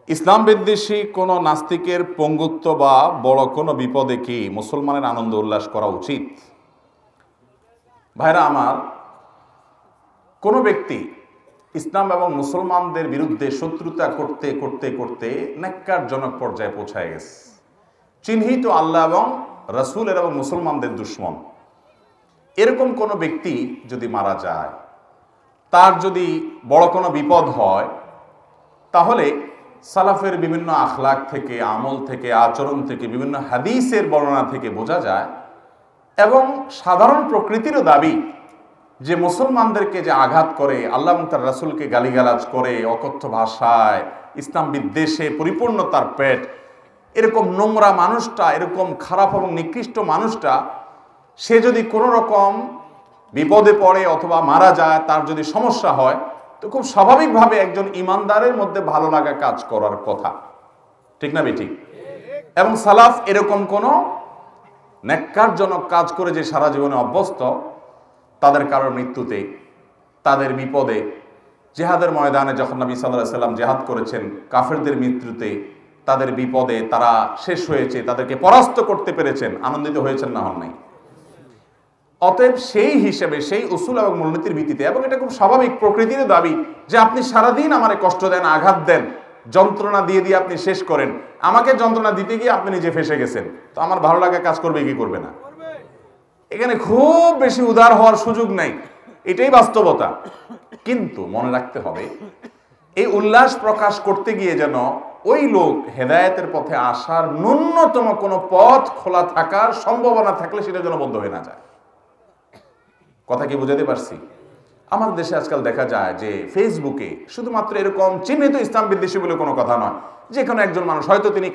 ইসলাম বিদ্বেষী কোনো নাস্তিকের পঙ্গুত্ব বা বড় কোনো বিপদে কি মুসলমানের আনন্দ উল্লাস করা উচিত? ভাইরা আমার, কোনো ব্যক্তি ইসলাম এবং মুসলমানদের বিরুদ্ধে শত্রুতা করতে করতে করতে ন্যাক্কারজনক পর্যায়ে পৌঁছায় গেছে, চিহ্নিত আল্লাহ এবং রাসূলের এবং মুসলমানদের দুশমন, এরকম কোনো ব্যক্তি যদি মারা যায়, তার যদি বড় কোনো বিপদ হয়, তাহলে সালাফের বিভিন্ন আখলাক থেকে, আমল থেকে, আচরণ থেকে, বিভিন্ন হাদিসের বর্ণনা থেকে বোঝা যায় এবং সাধারণ প্রকৃতিরও দাবি যে মুসলমানদেরকে যে আঘাত করে, আল্লাহ এবং তার রাসূলকে গালিগালাজ করে, অকথ্য ভাষায় ইসলাম বিদ্বেষে পরিপূর্ণ তার পেট, এরকম নোংরা মানুষটা, এরকম খারাপ এবং নিকৃষ্ট মানুষটা, সে যদি কোনো রকম বিপদে পড়ে অথবা মারা যায়, তার যদি সমস্যা হয়, তো খুব স্বাভাবিকভাবে একজন ইমানদারের মধ্যে ভালো লাগা কাজ করার কথা, ঠিক না বেঠিক? এবং সালাফ এরকম কোনো ন্যাক্কারজনক কাজ করে যে সারা জীবনে অভ্যস্ত, তাদের কারোর মৃত্যুতে, তাদের বিপদে, জিহাদের ময়দানে যখন নবী সাল্লাল্লাহু আলাইহি ওয়াসাল্লাম জিহাদ করেছেন, কাফেরদের মৃত্যুতে, তাদের বিপদে তারা শেষ হয়েছে, তাদেরকে পরাস্ত করতে পেরেছেন, আনন্দিত হয়েছেন না হন নাই? অতএব সেই হিসেবে, সেই উসুল এবং মূলনীতির ভিত্তিতে, এবং এটা খুব স্বাভাবিক প্রকৃতির দাবি যে আপনি সারাদিন আমারে কষ্ট দেন, আঘাত দেন, যন্ত্রণা দিয়ে দিয়ে আপনি শেষ করেন, আমাকে যন্ত্রণা দিতে গিয়ে আপনি নিজে ফেসে গেছেন, তো আমার ভালো লাগা কাজ করবে কি করবে না? এখানে খুব বেশি উদার হওয়ার সুযোগ নাই, এটাই বাস্তবতা। কিন্তু মনে রাখতে হবে, এই উল্লাস প্রকাশ করতে গিয়ে যেন ওই লোক হেদায়েতের পথে আসার ন্যূনতম কোনো পথ খোলা থাকার সম্ভাবনা থাকলে সেটা যেন বন্ধ হয়ে না যায়। কথা কি বুঝাতে পারছি? আমার দেশে আজকাল দেখা যায় যে ফেসবুকে শুধুমাত্র এরকম চিহ্নিত ইসলাম বিদ্বেষী বলে কোনো কথা নয়, যে কোনো একজন মানুষ, হয়তো তিনি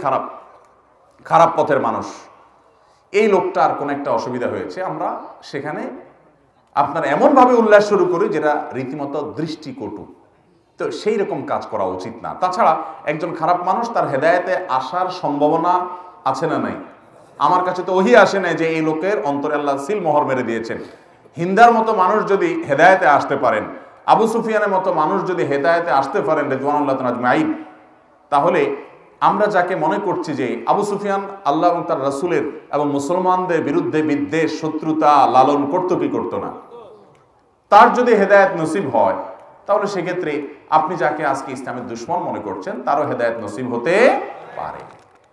খারাপ পথের মানুষ, এই লোকটার কোনো একটা অসুবিধা হয়েছে, আমরা সেখানে আপনার এমনভাবে উল্লাস শুরু করি যেটা রীতিমতো দৃষ্টিকটু। তো সেই রকম কাজ করা উচিত না। তাছাড়া একজন খারাপ মানুষ, তার হেদায়েতে আসার সম্ভাবনা আছে না নাই? আমার কাছে তো ওহি আসে নাই যে এই লোকের অন্তরে আল্লাহ সিল মোহর মেরে দিয়েছেন। হিন্দার মতো মানুষ যদি হেদায়েতে আসতে পারেন, আবু সুফিয়ানের মতো মানুষ যদি হেদায়েতে আসতে পারেন রিদওয়ানুল্লাহ আজমাইন, তাহলে আমরা যাকে মনে করছি যে আবু সুফিয়ান আল্লাহ এবং তার রাসূলের এবং মুসলমানদের বিরুদ্ধে বিদ্বেষ, শত্রুতা লালন করতো কি করতো না, তার যদি হেদায়েত নসিব হয়, তাহলে সেক্ষেত্রে আপনি যাকে আজকে ইসলামের দুশমন মনে করছেন, তারও হেদায়েত নসিব হতে পারে।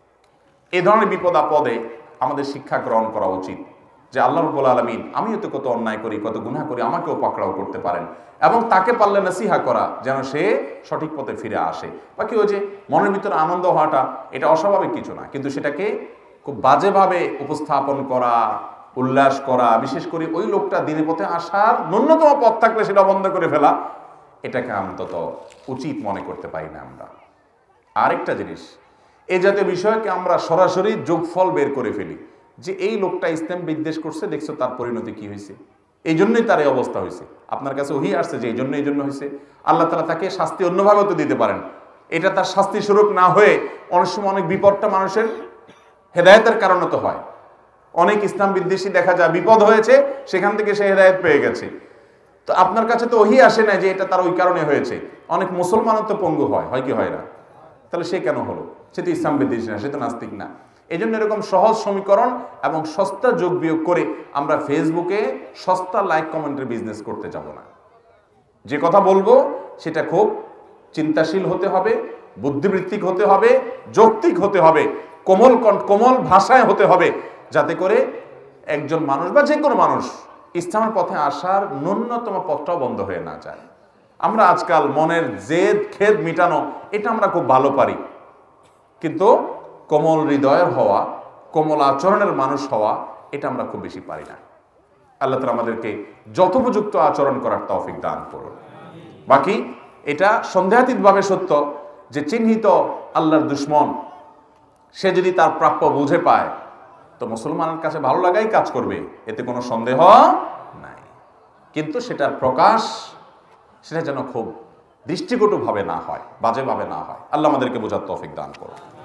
এই ধরনের বিপদ আপদে আমাদের শিক্ষা গ্রহণ করা উচিত যে আল্লাহ রাব্বুল আলামিন, আমিও তো কত অন্যায় করি, কত গুনাহ করি, আমাকেও পাকড়াও করতে পারেন, এবং তাকে পারলে নসিহা করা যেন সে সঠিক পথে ফিরে আসে। বাকি ওই যে মনের ভিতরে আনন্দ হওয়াটা, এটা অস্বাভাবিক কিছু না, কিন্তু সেটাকে খুব বাজেভাবে উপস্থাপন করা, উল্লাস করা, বিশেষ করে ওই লোকটা দিনের পথে আসার ন্যূনতম পথ থাকলে সেটা বন্ধ করে ফেলা, এটাকে অন্তত উচিত মনে করতে পারি না আমরা। আরেকটা জিনিস, এই জাতীয় বিষয়কে আমরা সরাসরি যোগফল বের করে ফেলি যে এই লোকটা ইসলাম বিদ্বেষ করছে, দেখছো তার পরিণতি কি হয়েছে, এই জন্যই তার এই অবস্থা হয়েছে। আপনার কাছে ওহি আসছে যে এই জন্য হয়েছে। আল্লাহ তাআলা তাকে শাস্তি অন্যভাবেও তো দিতে পারেন, এটা তার শাস্তি স্বরূপ না হয়ে অনেক সময় অনেক বিপদটা মানুষের হেদায়েতের কারণে তো হয়। অনেক ইসলাম বিদ্বেষী দেখা যায় বিপদ হয়েছে, সেখান থেকে সে হেদায়েত পেয়ে গেছে। তো আপনার কাছে তো ওহি আসে না যে এটা তার ওই কারণে হয়েছে। অনেক মুসলমানও তো পঙ্গু হয় কি হয় না? তাহলে সে কেন হলো? সে তো ইসলাম বিদ্বেষী না, সে তো নাস্তিক না। এই জন্য এরকম সহজ সমীকরণ এবং সস্তা যোগ বিয়োগ করে আমরা ফেসবুকে সস্তা লাইক কমেন্টের বিজনেস করতে যাব না। যে কথা বলবো সেটা খুব চিন্তাশীল হতে হবে, বুদ্ধিবৃত্তিক হতে হবে, যৌক্তিক হতে হবে, কোমল ভাষায় হতে হবে, যাতে করে একজন মানুষ বা যে কোনো মানুষ ইসলামের পথে আসার ন্যূনতম পথটাও বন্ধ হয়ে না যায়। আমরা আজকাল মনের জেদ খেদ মিটানো, এটা আমরা খুব ভালো পারি, কিন্তু কোমল হৃদয়ের হওয়া, কোমল আচরণের মানুষ হওয়া, এটা আমরা খুব বেশি পারি না। আল্লাহ তাআলা আমাদেরকে যথোপযুক্ত আচরণ করার তৌফিক দান করুন। বাকি এটা সন্দেহাতীতভাবে সত্য যে চিহ্নিত আল্লাহর দুশমন, সে যদি তার প্রাপ্য বুঝে পায়, তো মুসলমানের কাছে ভালো লাগাই কাজ করবে, এতে কোনো সন্দেহ নাই। কিন্তু সেটার প্রকাশ, সেটা যেন খুব দৃষ্টিকটুভাবে না হয়, বাজেভাবে না হয়। আল্লাহ আমাদেরকে বোঝার তৌফিক দান করুন।